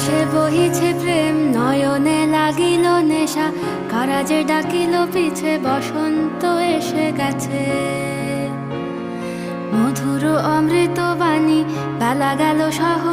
বাতাসে বহিছে প্রেম, নয়নে লাগিল নেশা, কারাজে ডাকিল পিছে, বসন্ত এসে গেছে। মধুর অমৃত বাণী, বেলা গেল সহ